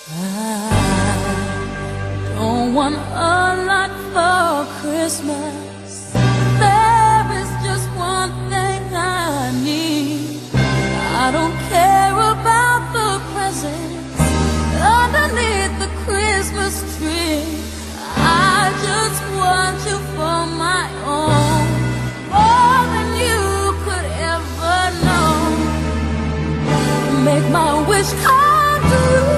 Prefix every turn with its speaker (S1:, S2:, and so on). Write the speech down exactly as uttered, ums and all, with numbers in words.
S1: I don't want a lot for Christmas. There is just one thing I need. I don't care about the presents underneath the Christmas tree. I just want you for my own, more than you could ever know. Make my wish come true.